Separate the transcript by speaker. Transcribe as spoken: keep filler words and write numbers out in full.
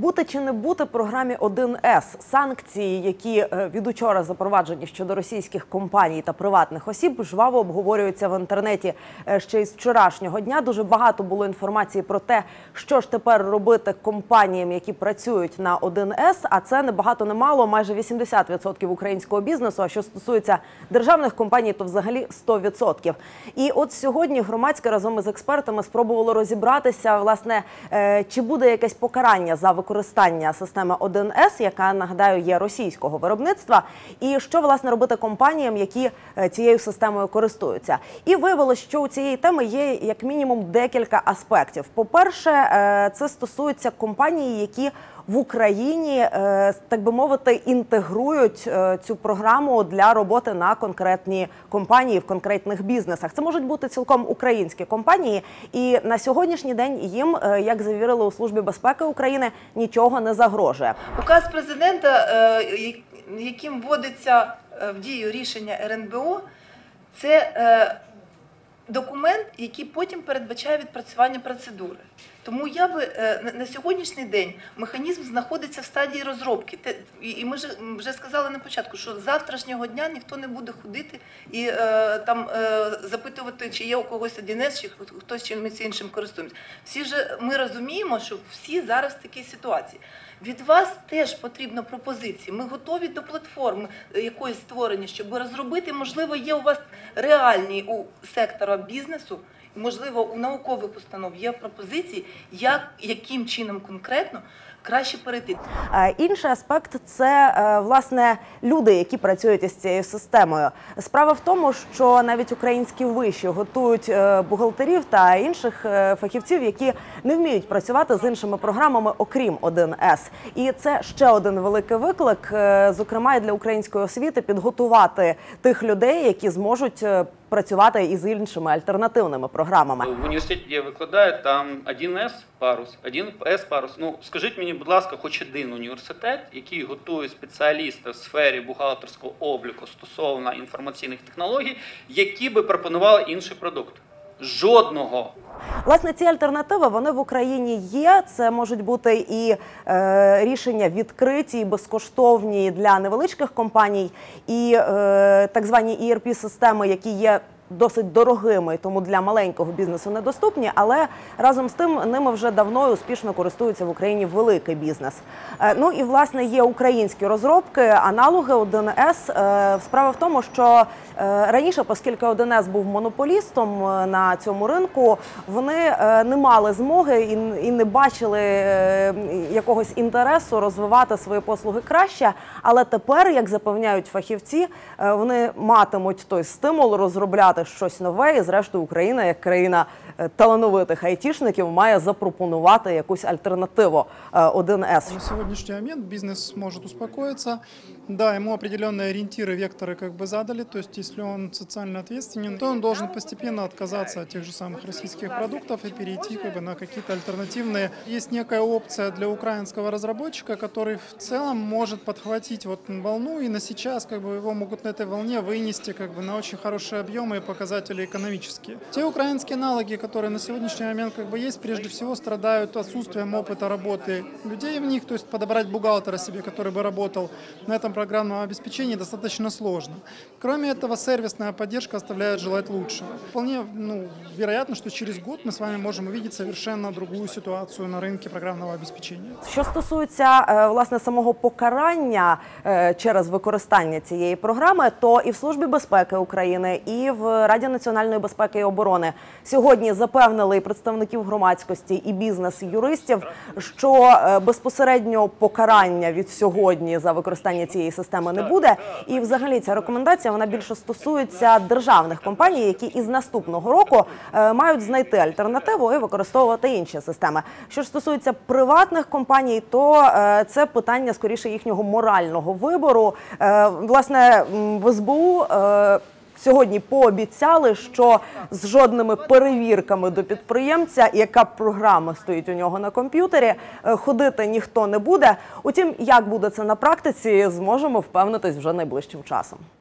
Speaker 1: Бути чи не бути програмі один ес? Санкції, які від учора запроваджені щодо російських компаній та приватних осіб, жваво обговорюються в інтернеті ще із вчорашнього дня. Дуже багато було інформації про те, що ж тепер робити компаніям, які працюють на один ес, а це не багато, не мало, майже вісімдесят відсотків українського бізнесу, а що стосується державних компаній, то взагалі сто відсотків. І от сьогодні громадське разом із експертами спробувало розібратися, власне, чи буде якесь покарання за використання системи один ес, яка, нагадаю, є російського виробництва, і що, власне, робити компаніям, які цією системою користуються. І виявилось, що у цієї теми є, як мінімум, декілька аспектів. По-перше, це стосується компаній, які в Україні, так би мовити, інтегрують цю програму для роботи на конкретні компанії, в конкретних бізнесах. Це можуть бути цілком українські компанії, і на сьогоднішній день їм, як завірили у Службі безпеки України, нічого не загрожує.
Speaker 2: Указ президента, яким вводиться в дію рішення ер ен бе о, це документ, який потім передбачає відпрацювання процедури. Тому я би на сьогоднішній день механізм знаходиться в стадії розробки. І ми вже сказали на початку, що з завтрашнього дня ніхто не буде ходити і там запитувати, чи є у когось один ес, чи хтось чимось іншим користується. Всі ж ми розуміємо, що всі зараз в такій ситуації. Від вас теж потрібно пропозиції. Ми готові до платформи якоїсь створення, щоб розробити, можливо, є у вас реальні у сектора бізнесу, можливо, у наукових установ є пропозиції, як, яким чином конкретно краще перейти.
Speaker 1: Інший аспект – це, власне, люди, які працюють із цією системою. Справа в тому, що навіть українські виші готують бухгалтерів та інших фахівців, які не вміють працювати з іншими програмами, окрім один ес. І це ще один великий виклик, зокрема, і для української освіти, підготувати тих людей, які зможуть працювати із іншими альтернативними програмами.
Speaker 3: В університеті, де я викладаю, там один ес парус, один ес парус. Ну, скажіть мені, будь ласка, хоч один університет, який готує спеціаліста в сфері бухгалтерського обліку стосовно інформаційних технологій, які би пропонували інший продукт? Жодного.
Speaker 1: Власне, ці альтернативи, вони в Україні є. Це можуть бути і е, рішення відкриті, і безкоштовні для невеличких компаній, і е, так звані і ар пі-системи, які є досить дорогими, тому для маленького бізнесу недоступні, але разом з тим ними вже давно і успішно користується в Україні великий бізнес. Ну і, власне, є українські розробки, аналоги один ес. Справа в тому, що раніше, оскільки один ес був монополістом на цьому ринку, вони не мали змоги і не бачили якогось інтересу розвивати свої послуги краще, але тепер, як запевняють фахівці, вони матимуть той стимул розробляти щось нове, і зрештою Україна, як країна талановитих айтішників, має запропонувати якусь альтернативу один ес.
Speaker 4: На сегодняшний момент бизнес может успокоиться. Да, ему определенные ориентиры, векторы как бы задали, то есть если он социально ответственен, то он должен постепенно отказаться от тех же самых российских продуктов и перейти как бы на какие-то альтернативные. Есть некая опция для украинского разработчика, который в целом может подхватить вот волну, и на сейчас как бы его могут на этой волне вынести как бы на очень хорошие объемы и показатели экономические. Те украинские аналоги, которые на сегодняшний момент как бы есть, прежде всего страдают отсутствием опыта работы людей в них, то есть подобрать бухгалтера себе, который бы работал на этом программном обеспечении, достаточно сложно. Кроме этого, сервисная поддержка оставляет желать лучшего. Вполне ну, вероятно, что через год мы с вами можем увидеть совершенно другую ситуацию на рынке программного обеспечения.
Speaker 1: Що стосується, власне, самого покарання через використання цієї програми, то і в Службі безпеки України, і в Раді національної безпеки і оборони сьогодні запевнили і представників громадськості, і бізнес-юристів, що безпосередньо покарання від сьогодні за використання цієї системи не буде. І взагалі ця рекомендація, вона більше стосується державних компаній, які із наступного року мають знайти альтернативу і використовувати інші системи. Що ж стосується приватних компаній, то це питання скоріше їхнього морального вибору. Власне, в ес бе у сьогодні пообіцяли, що з жодними перевірками до підприємця, яка програма стоїть у нього на комп'ютері, ходити ніхто не буде. Утім, як буде це на практиці, зможемо впевнитись вже найближчим часом.